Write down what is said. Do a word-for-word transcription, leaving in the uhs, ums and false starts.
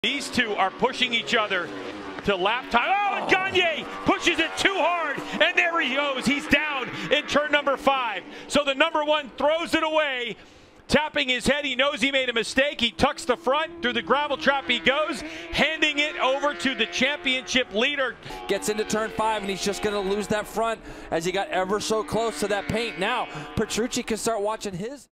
These two are pushing each other to lap time. Oh, and Gagne pushes it too hard, and there he goes. He's down in turn number five. So the number one throws it away, tapping his head. He knows he made a mistake. He tucks the front. Through the gravel trap he goes, handing it over to the championship leader. Gets into turn five, and he's just going to lose that front as he got ever so close to that paint. Now, Petrucci can start watching his.